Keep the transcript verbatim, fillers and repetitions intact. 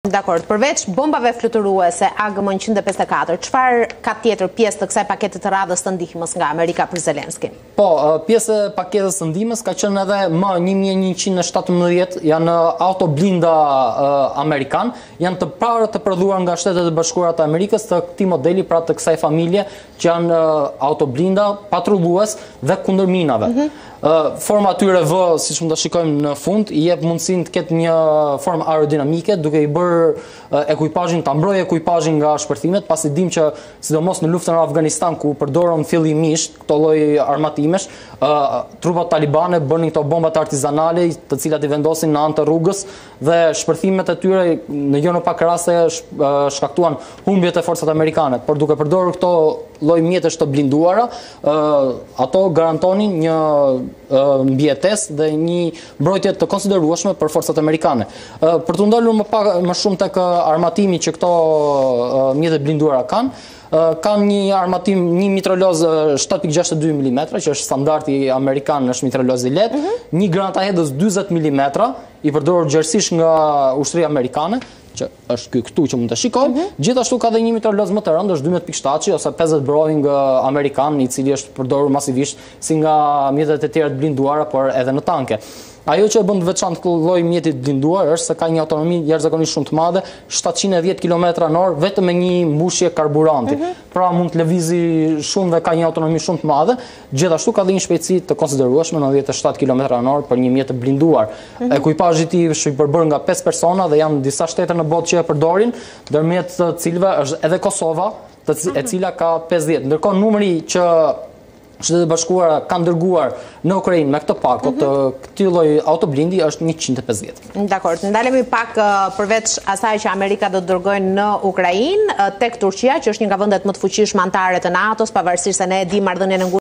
Dakord, përveç bombave fluturuese A G M njëqind e pesëdhjetë e katër, çfarë ka tjetër pjesë të kësaj pakete të radhës të ndihmës nga Amerika për Zelenskin? Po, pjesë e paketës së ndihmës ka qenë edhe M një njëqind e shtatëmbëdhjetë, janë autoblinda uh, amerikan, janë të parë të prodhuar nga Shtetet e Bashkuara të Amerikës të këtij modeli, pra të kësaj familje, që janë uh, autoblinda patrullues dhe kundër minave. Mm-hmm. Uh, forma atyre V, siç mund ta shikojmë në fund, i jep mundësinë të ketë një formë aerodinamike, duke i bërë uh, ekuipazhin ta mbrojë ekuipazhin nga shpërthimet, pasi dim që sidomos në luftën në Afganistan ku përdorën fillimisht këto lloj armatimesh, uh, trupat talibane bënin këto bombat artizanale, të cilat i vendosin në anë të rrugës dhe shpërthimet e tyre në jo në pak raste uh, shkaktuan humbjet e forcat amerikane, por duke përdorur këto lloj mjetesh të blinduara, uh, ato garantonin një mbjetesë dhe një mbrojtje të konsiderueshme për forcat amerikane. Për të ndalur më pak më shumë tek armatimi që këto mjete blinduara kanë, kanë një armatim, një mitraloz shtatë pikë gjashtëdhjetë e dy milimetra, që është standardi amerikan, është mitraloz i lehtë, mm-hmm. një granatahedhës dyzet milimetra, i përdorur gjerësisht nga ushtria amerikane, që është ky këtu që mund të shikojmë. Mm-hmm. Gjithashtu ka dhe një mitraloz më të rëndë, është dymbëdhjetë pikë shtatë ose pesëdhjetë Browning amerikan, i cili është përdorur masivisht si nga mjetet e tjera të blinduara, por edhe në tanke. Ajo që e bën të veçantë këtë lloj mjeti të blinduar është se ka një autonomi jashtëzakonisht shumë të madhe, shtatëqind e dhjetë kilometra në orë vetëm me një mbushje karburanti. Mm-hmm. Pra mund të lëvizi shumë dhe ka një autonomi shumë të madhe. Gjithashtu ka dhe një shpejtësi të konsiderueshme, nëntëdhjetë e shtatë kilometra në orë për një mjet të blinduar. Mm-hmm. Ekuipazhi i tij është i përbërë nga pesë persona dhe janë disa shtete në botë që e përdorin, ndërmjet të cilëve është edhe Kosova, të c- e cila ka pesëdhjetë. Ndërkohë numri që Shtetet e Bashkuara kanë dërguar në Ukrainë me këtë pakot të këtij lloji autoblindi është njëqind e pesëdhjetë. Dakor, ndalemi pak uh, përveç asaj që Amerika do të dërgojnë në Ukrainë, uh, tek Turqia, që është një nga vendet më të fuqishme anëtare të NATO-s, pavarësisht se ne e dimë marrëdhënien e